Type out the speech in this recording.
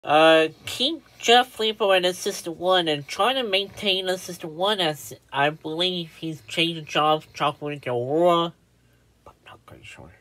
Keep Jeff Lebo at Assistant 1 and try to maintain Assistant 1 as I believe he's changed jobs, talking with Aurora, but I'm not quite sure.